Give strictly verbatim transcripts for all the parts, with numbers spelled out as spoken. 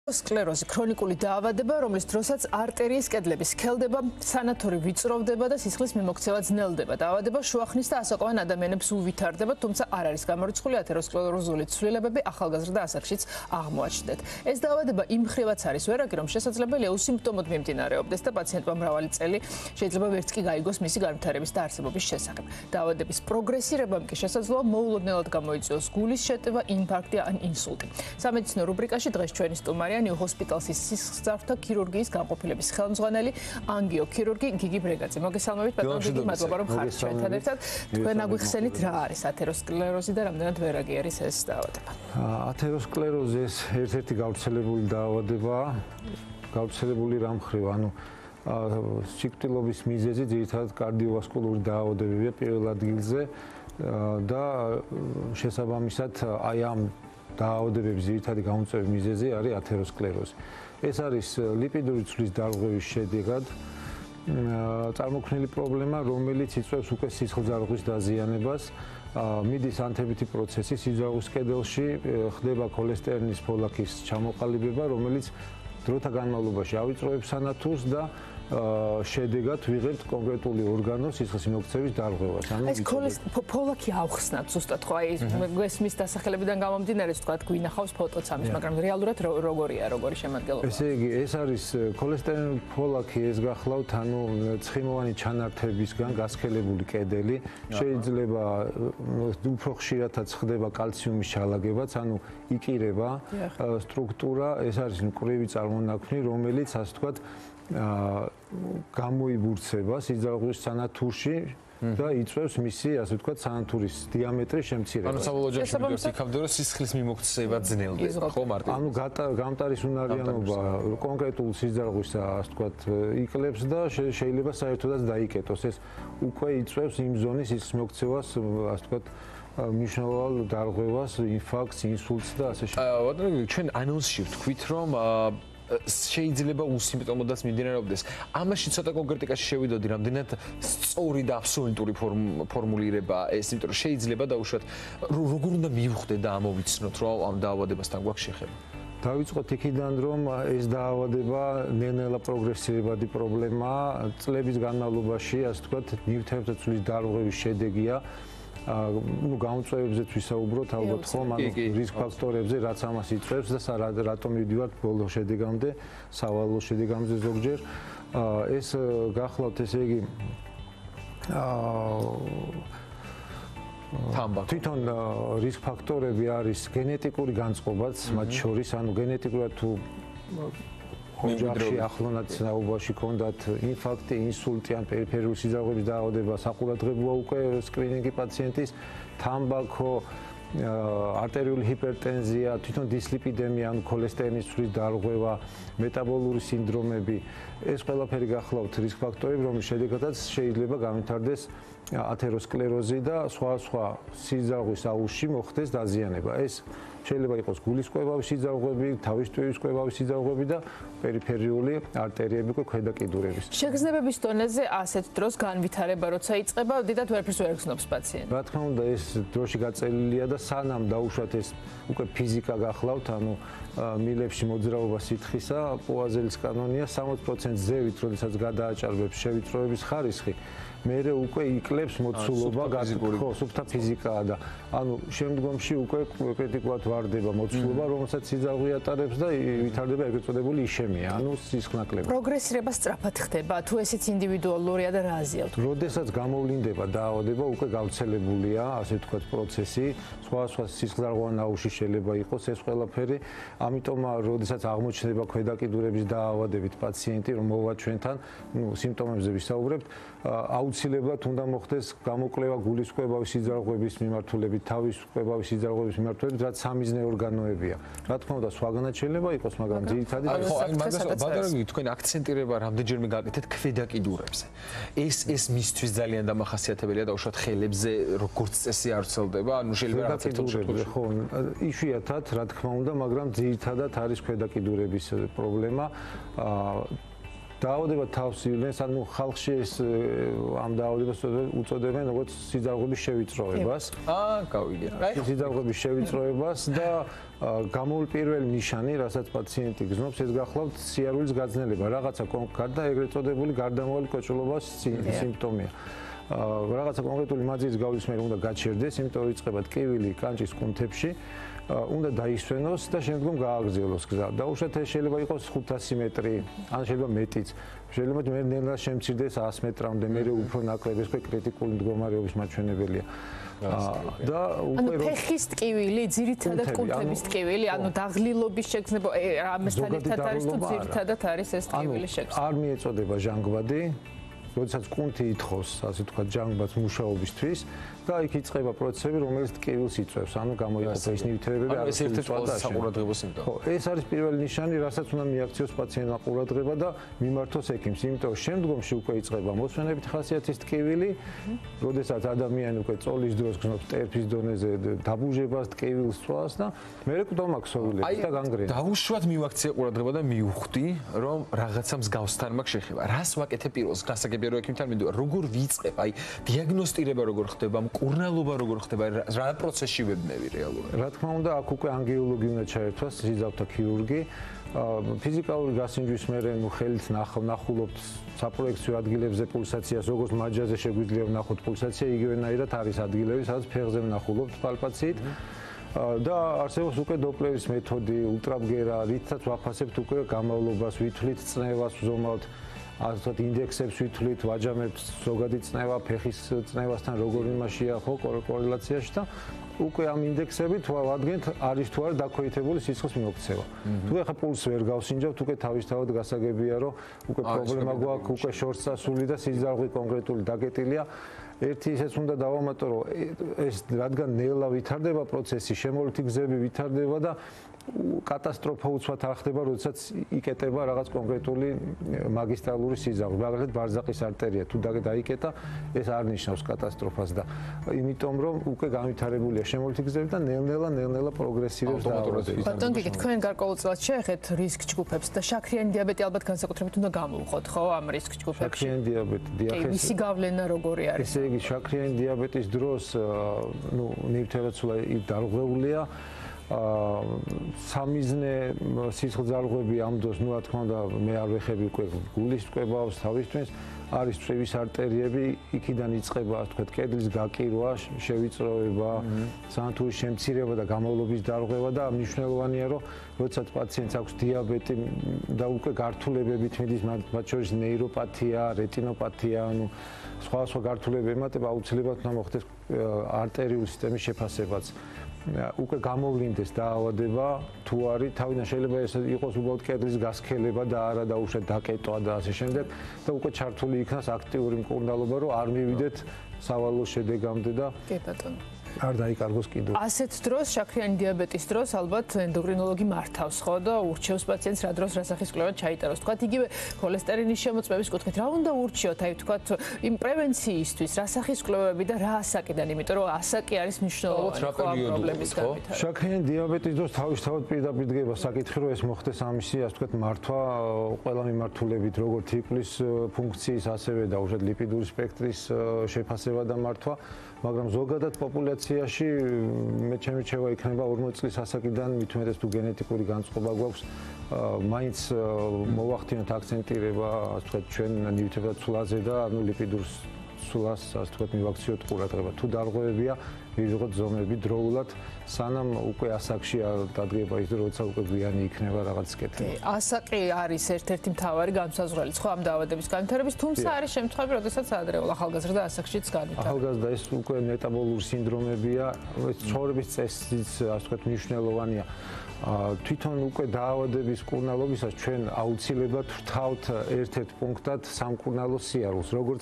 ათეროსკლეროზი ქრონიკული დაავადება, რომლის დროსაც არტერიის კედლები სქელდება, სანათორი ვიწროვდება და სისხლის მიმოქცევა ძნელდება. დაავადება შუახნის და ასაკოვან ადამიანებს უვითარდება, თუმცა არ არის გამორიცხული ათეროსკლეროზული ცვლილებები ახალგაზრდა ასაკშიც აღმოაჩნდეთ. ეს დაავადება იმ მხრივაც არის ვერაგი, რომ შესაძლებელია უსიმპტომოდ მიმდინარეობდეს და პაციენტმა მრავალი წელი შეიძლება ვერც კი გაიგოს მისი განვითარების და არსებობის შესახებ. დაავადების პროგრესირებამ კი შესაძლოა მოულოდნელად გამოიწვიოს გულის შეტევა, ინფარქტი ან ინსულტი. სამედიცინო რუბრიკაში დღეს ჩვენი სტუმარია ნიუ ჰოსპიტალსის სისხლძარღვთა ქირურგიის განყოფილების ხელმძღვანელი ანგიოქირურგი გიგი ბრეგაძე. მოგესალმებით ბატონო გიგი, მადლობა რომ ხართ ჩვენთან ერთად. თქვენ აგვიხსენით რა არის ათეროსკლეროზი და რამდენად ვერაგი არის ეს დაავადება. ათეროსკლეროზი ეს ერთ-ერთი გავრცელებული დაავადებაა. გავრცელებული რა მხრივ, ანუ სიკვდილობის მიზეზი ძირითადად კარდიოვასკულური დაავადებებია პირველ ადგილზე და შესაბამისად აი ამ დაავადებების ძირითადი გამომწვევი მიზეზი არის ათეროსკლეროზი. ეს არის ლიპიდური ცვლის დარღვევის შედეგად წარმოქმნილი პრობლემა, რომელიც იწვევს უკვე სისხლძარღვის დაზიანებას, მიდის ანთებითი პროცესი სისხლძარღვის კედელში, ხდება ქოლესტერინის ფოლაქის ჩამოყალიბება, რომელიც დროთა განმავლობაში ავიწროებს სანათურს და შედეგად ვიღებთ კონკრეტული ორგანოს სისხლის მიმოქცევის დარღვევას. ეს ფოლაქი ავხსნათ ზუსტად ხო? აი გესმის დასახელებიდან გამომდინარე, თქვა გვინახავს ფოტოც ამის, მაგრამ რეალურად როგორია, როგორი შემადგენლობა? ესე იგი, ეს არის ქოლესტერინული ფოლაქი, ეს გახლავთ, ანუ ცხიმოვანი ჩანართებისგან გასქელებული კედელი. შეიძლება უფრო ხშირადაც ხდება კალციუმის ჩალაგებაც, ანუ იკირება სტრუქტურა, ეს არის მკვრივი წარმონაქმნი, რომელიც ასე ვთქვათ გამოიბურცება სისხლძარღვის სანათურში და იწვევს მისი, ასე ვთქვათ, სანათურის დიამეტრის შემცირებას. ანუ საბოლოო ჯამში იქამდე რომ სისხლის მიმოქცევა ძნელდება, ხო მარტივად? ანუ გამტარის უნარიანობა კონკრეტულ სისხლძარღვისა, ასე ვთქვათ, იკლებს და შეიძლება საერთოდაც დაიკეტოს. ეს უკვე იწვევს იმ ზონის სისხლის მიმოქცევას, ასე ვთქვათ, მნიშვნელოვან დარღვევას, ინფარქტს, ინსულტს და ასე შემდეგ. ბატონო, ჩვენ ანონსში ვთქვით, რომ შეიძლება უსიმპტომოდაც მიმდინარეობდეს. ამაში ცოტა კონკრეტიკაში შევიდოდი, რამდენად სწორი და აბსოლუტური ფორმულირება ეს, იმიტომ რომ შეიძლება დაუშვათ როგორ უნდა მივხვდეთ და ამოვიცნოთ, რომ ამ დაავადებასთან გვაქვს შეხება. დავიწყოთ იქიდან, რომ ეს დაავადება ნელ-ნელა პროგრესირებადი პრობლემაა, წლების განმავლობაში, ასე ვთქვათ, ნივთებთა ცვლის დარღვევის შედეგია. ну გამომწვევებზეც ვისაუბროთ ალბათ ხომ, ანუ რისკ ფაქტორებზე, რაც ამას იწვევს და რატომ მივდივართ ბოლო შედეგამდე, სავალო შედეგამდე ზოგჯერ. ეს გახლავთ, ესე იგი თამბაქო. თვითონ რისკ ფაქტორები არის გენეტიკური განწყობაც, მათ შორის, ანუ გენეტიკურად თუ ოჯახში ახლონაც საუბარში ქონდათ ინფარქტი, ინსულტი ან პერიფერიული სისხლძარღვების დაავადება, საყურადღებოა უკვე სკრინინგი პაციენტის, თამბაქო, არტერიული ჰიპერტენზია, თვითონ დისლიპიდემია, ანუ ქოლესტერინის ცვლის დარღვევა, მეტაბოლური სინდრომები, ეს ყველაფერი გახლავთ რისკ ფაქტორები, რომლის შედეგადაც შეიძლება განვითარდეს ათეროსკლეროზი და სხვა სხვა სისხლძარღვის აუზში მოხდეს დაზიანება. ეს შეიძლება იყოს გულისწყობავის სისხლძარღვები, თავის ტვივის კვებავის სისხლძარღვები და პერიფერიული არტერიები, უკვე ქვედა კიდურების. შეგრძნებების დონეზე ასეთ დროს განვითარება როცა იწყება, დიდად ვერაფერს ვერ გრძნობს პაციენტი. რა თქმა უნდა, ეს დროში გაწელილია და სანამ დაუშვათ ეს უკვე ფიზიკა გახლავთ, ანუ მილებში მოძრაობა სითხისა, პუაზელის კანონია სამოცი პროცენტს ზევით, როდესაც გადააჭარბებს შევიწროების ხარისხი, მერე უკვე იკლებს მოცულობა, ხო, სუფთა ფიზიკაა და ანუ შემდგომში უკვე კრიტიკულად ვარდება მოცულობა, რომელსაც სისხლძარღვი ატარებს და ვითარდება ეგრეთ წოდებული იშემია, ანუ სისხლნაკლები. პროგრესირება სწრაფად ხდება, თუ ესეც ინდივიდუალურია და რა აზიავთ? როდესაც გამოვლინდება დაავადება, უკვე გავრცელებულია, ასე ვთქვათ, პროცესი, სხვა სხვა სისხლძარღვიან აუზში შეიძლება იყოს ეს ყველაფერი, ამიტომ როდესაც აღმოჩნდება ქვედა კიდურების დაავადებით პაციენტი, რომ მოვა ჩვენთან, ნუ სიმპტომებზე ვისაუბრებთ, აუცილებლად უნდა მოხდეს გამოკვლევა გულის კვებავის სისხლძარღვების მიმართულებით, თავის კვებავის სისხლძარღვების მიმართულებით, რაც სამიზნე ორგანოებია. რა თქმა უნდა, სხვაგანაც შეიძლება იყოს, მაგრამ ძირითადად ხო, აი მაგას ბატონო, თქვენ აქცენტირება რამდენჯერმე გაკეთეთ ქვედა კიდურებზე. ეს ეს მისთვის ძალიან დამახასიათებელია და უშუალოდ ხელებზე როგორც წესი არ ვრცელდება, ანუ შეიძლება რაღაც კიდურებზე, ხო, იშვიათად, რა თქმა უნდა, მაგრამ ძირითადად არის ქვედა კიდურების პრობლემა. დაავადება თავს იღებს, ანუ ხალხში ეს ამ დაავადებას უწოდებენ როგორც სისხლძარღვების შევიწროებას. აა, გავიგე. სისხლძარღვების შევიწროებას და გამოვლ პირველი ნიშანი, რასაც პაციენტი გზნობს, ეს გახლავთ სიარულის გაძნელება, რაღაცა გარდა ეგრეთ წოდებული გარდამავალი კოჭლობის სიმპტომია. რაღაცა კონკრეტული მაზრის გავლის მერე უნდა გაჩერდეს, იმიტომ რომ იწყება ტკივილი კანჭის კუნთებში, უნდა დაისვენოს და შემდგომ გააგრძელოს გზა. დაუშვათ ეს შეიძლება იყოს ხუთასი მეტრი, ან შეიძლება მეტიც. შეიძლება მე ნელა შემცირდეს ას მეტრამდე, მე უფრო ნაკლები, ეს კრიტიკული მდგომარეობის მაჩვენებელია. და უკვე ფეხის ტკივილი, ძირითადად კუნთების ტკივილი, ანუ დაღლილობის შეგრძნება, ამასთან ერთად არის თუ ძირითადად არის ეს ტკივილი შეგრძნება. არ მიეწოდება ჟანგბადი, როდესაც კუნთი ითხოვს, ასე ვთქვათ, ჟანგბადს მუშაობისთვის და იქ იწყება პროცესები, რომელიც ტკივილს იწვევს, ანუ გამოიყოფა ის ნივთიერებები, ეს ერთ-ერთი ყველაზე საყურადღებო სიმპტომი. ეს არის პირველი ნიშანი, რასაც უნდა მიაქციოს პაციენტმა ყურადღება და მიმართოს ექიმს, იმიტომ რომ შემდგომში უკვე იწყება მოსვენებით ხასიათის ტკივილი, როდესაც ადამიანი უკვე წოლის დროს გზნობს ტერფის დონეზე დაბუჟებას, ტკივილს წვას და მერე კვდომა ქსოვილებს და განგრენა. დავუშვათ მივაქცია ყურადღება და მივხვდი, რომ რაღაცა მსგავსთან მაქვს შეხება. რას ვაკეთებ პირველს? გასაგებია რომ ექიმთან მინდოდა, როგორ ვიწყებ? აი, დიაგნოსტირება როგორ ხდება? მკურნალობა როგორ ხდება, რა პროცესში ვებნები რეალურად? რა თქმა უნდა, აქ უკვე ანგიოლოგი უნდა ჩაერთვას, სისხლძარღვთა ქირურგი. ფიზიკალური გასინჯვის მერე ნუ ხელით ნახულობთ საპროექციო ადგილებზე პულსაციას, როგორც მაჯაზე შეგვიძლია ვნახოთ პულსაცია, იგივენაირად არის ადგილები, სადაც ფეხზე ვნახულობთ პალპაციით. და არსებობს უკვე დოპლერის მეთოდი, ულტრაბგერა, რითაც ვაფასებთ უკვე გამავლობას, ვითვლით წნევას, ვზომავთ ასეთ ინდექსებს ვითვლით, ვაჯამებთ ზოგადი წნევა, ფეხის წნევასთან როგორ იმაშია ხო კორელაციაში და უკვე ამ ინდექსებით ვადგენთ არის თუ არა დაქვეითებული სისხლის მიმოქცევა. თუ ეხა პულსს ვერ გავსინჯავთ, უკვე თავისთავად გასაგებია, რომ უკვე პრობლემა გვაქვს, უკვე შორს წასული და სისხლძარღვი კონკრეტული დაგეტილია. ერთი ისეც უნდა დავამატო, რომ ეს რადგან ნელა ვითარდება პროცესი, შემოვლითი გზები ვითარდება და კატასტროფა უცბად არ ხდება, როდესაც იკეტება რაღაც კონკრეტული მაგისტრალური სისხლძარღვი, მაგალითად ბარზაყის არტერია, თუ დაიკეტა, ეს არ ნიშნავს კატასტროფას და იმიტომ რომ უკვე განვითარებულია შემოვლითი გზები და ნელ-ნელა ნელ-ნელა პროგრესირებს დაავადებას. ბატონ გიგი, თქვენ გარკვეულწილად შეეხეთ რისკ ჯგუფებს და შაქრიანი დიაბეტი ალბათ განსაკუთრებით უნდა გამოვხოთ, ხო, ამ რისკ ჯგუფებში? შაქრიანი დიაბეტი, დიახეს. მისი გავლენა როგორი არის? ესე იგი, შაქრიანი დიაბეტის დროს, ნუ ნივთიერებად სულ დარღვეულია. სამიზნე სისხლძარღვები ამ დროს, ნუ რა თქმა უნდა, მე არ ვეხები უკვე გულის ტყვევას, თავის ტვინს, არის წვივის არტერიები, იქიდან იწყება, ასე ვთქვათ, კედლის გაკირვა, შევიწროება, სანთურის შემცირება და გამოვლობის დარღვევა და მნიშვნელოვანია, რომ როდესაც პაციენტს აქვს დიაბეტი და უკვე გართულებებით მიდის, მათ შორის ნეიროპათია, რეტინოპათია, ანუ სხვა სხვა გართულებები ემატება, აუცილებლად უნდა მოხდეს არტერიული სისტემის შეფასებაც. უკვე გამოვლინდეს დაავადება თუ არის, თავიდან შეიძლება ეს იყოს უბრალოდ კედლის გასქელება და არა დაუშვათ დაკეტვა და ასე შემდეგ და უკვე ჩართული იქნას აქტიური მკურნალობა, რომ არ მივიდეთ სავალო შედეგამდე და კი ბატონო. არ დაიკარგოს კიდევ. ასეთ დროს, შაქრიანი დიაბეტის დროს, ალბათ ენდოკრინოლოგი მართავს, ხო და урჩევს პაციენტს რა დროს რა სახის კვლევა ჩაიტაროს. თქვათ, იგივე холესტერინის შემოწმების კუთხით, რა უნდა ურჩიოთ, აი თქვათ, იმ პრევენციისთვის, რა სახის კვლევები და რა ასაკიდან, იმიტომ რომ ასაკი არის მნიშვნელოვანი ხო ამ პრობლემის განვითარებაში. შაქრიანი დიაბეტის დროს თავისთავად პირდაპირ დგება საკითხი, რომ ეს მოხდეს ამისი, ასე ვთქვათ, მართვა ყველა მიმართულებით, როგორც თიფლის ფუნქციის, ასევე და უშუალოდ ლიპიდური სპექტრის შეფასება და მართვა. მაგრამ ზოგადად პოპულაციაში მე ჩემი რჩევა იქნება ორმოცი წლის ასაკიდან, მით უმეტეს თუ გენეტიკური განწყობა გვაქვს, მაინც მოვახდინოთ აქცენტირება, ასე ვთქვათ, ჩვენ ნივთიერებად ცვლაზე და ანუ ლიპიდურ ცვლას, ასე ვთქვათ, მივაქციოთ ყურადღება. თუ დარღვევებია, მივიღოთ ზომები დროულად, სანამ უკვე ასაკში დადგება ის, როცა უკვე გვიანი იქნება რაღაც კეთილი. ასაკი არის ერთ-ერთი მთავარი განსაზღვრელი ხო ამ დაავადების განვითარების, თუმცა არის შემთხვევები, როდესაც ადრეულ ახალგაზრდა ასაკშიც განვითარდება. ახალგაზრდა ეს უკვე მეტაბოლური სინდრომებია, ეს ცხოვრების წესიც, ასე ვთქვათ, მნიშვნელოვანია. თვითონ უკვე დაავადების მკურნალობისას ჩვენ აუცილებლად ვთავთ ერთ-ერთ პუნქტად სამკურნალო სიარულს, როგორც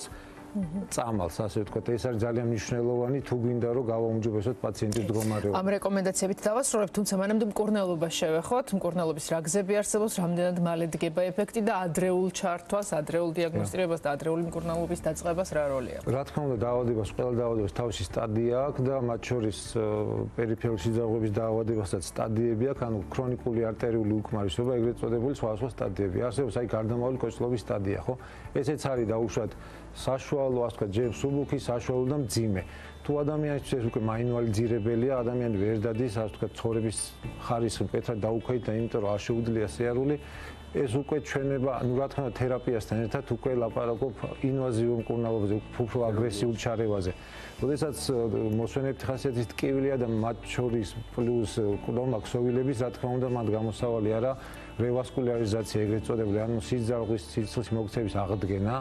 წამალს, ასე ვთქვათ, ეს არის ძალიან მნიშვნელოვანი თუ გვინდა რომ გავაუმჯობესოთ პაციენტის მდგომარეობა. ამ რეკომენდაციებით დავასრულებთ, თუმცა მანამდე მკურნალობა შევეხოთ, მკურნალობის რა გზები არსებობს, რამდენად მალე დგება ეფექტი და ადრეულ ჩართვას, ადრეულ დიაგნოსტირებას და ადრეული მკურნალობის დაწყებას რა როლი აქვს? რა თქმა უნდა, დაავადებას, ყველა დაავადებას თავისი სტადია აქვს და მათ შორის პერიფერიული სისხლძარღვების დაავადებასაც სტადიები აქვს, ანუ ქრონიკული არტერიული უკმარისობა, ეგრეთ წოდებული სხვადასხვა სტადიები. არსებობს აი გარდამავალი კოჭლობის სტადია, ხო? ესეც არის დაუშვათ საშუალო, ასე ვთქვათ, ჯერ მსუბუქი, საშუალო და მძიმე. თუ ადამიანისთვის ეს უკვე მაინვალი ძირებელია, ადამიანი ვერ დადის, ასე ვთქვათ, ცხოვრების ხარისხი მკვეთრად დაუქვეითდა, იმიტომ რომ არ შეუძლია სიარული. ეს უკვე ჩვენება, ну რა თქმა უნდა, თერაპიასთან ერთად უკვე ლაპარაკობ ინვაზიურ მკურნალობაზე, უფრო აგრესიულ ჩარევაზე. როდესაც მოსვენებითი ხასიათის ტკივილია და მათ შორის პლუს ყდომა ქსოვილების, რა თქმა უნდა, მათ გამოსავალი არა რევასკულარიზაცია, ეგრეთ წოდებული, ანუ სისხლძარღვის სისხლის მოგცემის აღდგენა.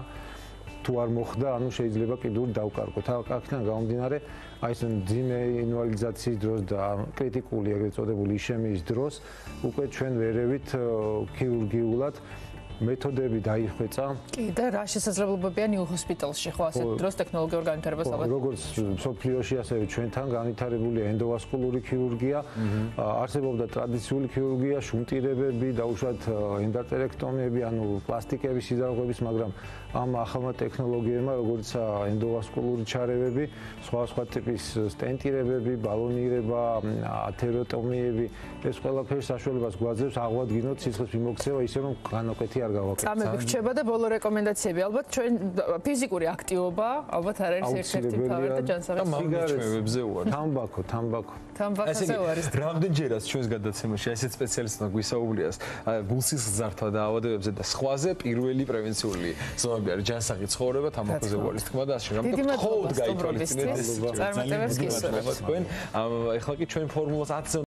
თუ არ მოხდა, ანუ შეიძლება კიდური დავკარგოთ. აქედან გამომდინარე, აი ეს მძიმე ინვალიდიზაციის დროს და კრიტიკული ეგრეთ წოდებული იშემიის დროს უკვე ჩვენ ვერევით ქირურგიულად მეთოდები დაიხვეწა. კი, და რა შესაძლებლობებია ნიუ ჰოსპიტალში, ხო, ასეთ დროს ტექნოლოგიურ განვითარებას ალბათ. როგორც მსოფლიოში, ასევე ჩვენთან განვითარებულია ენდოვასკულური ქირურგია, არსებობდა ტრადიციული ქირურგია, შუნტირებები, დაუშვათ ენდარტერექტომიები, ანუ პლასტიკების სიზარღვების, მაგრამ ამ ახალმა ტექნოლოგიებმა, როგორიცაა ენდოვასკულური ჩარევები, სხვა სხვა ტიპის სტენტირებები, ბალონირება, ათეროტომიები, ეს ყველაფერი საშუალებას გვაძლევს აღვადგინოთ სისხლის მიმოქცევა ისე რომ განაკვეთი არ გავაკეთოთ. წამები რჩება და ბოლო რეკომენდაციები ალბათ ჩვენ ფიზიკური აქტივობა ალბათ არ არის ერთ-ერთი თავი და ჯანსაღი სიგარეტებზე უარ. თამბაქო, თამბაქო. თამბაქოზე უარის. რამდენჯერაც ჩვენს გადაცემაში ასეთ სპეციალისტმა გვისაუბრიას გულსისხლძართა დაავადებებზე და სხვაზე პირველი პრევენციული ზონები არის ჯანსაღი ცხოვრება, თამბაქოზე უარის თქმა და ასე დიდი რამე მადლობა ხოდ გაითვალისწინეთ ეს წარმატებებს გისურვებთ. თქვენ ახლა კი ჩვენ ფორმულას ათზე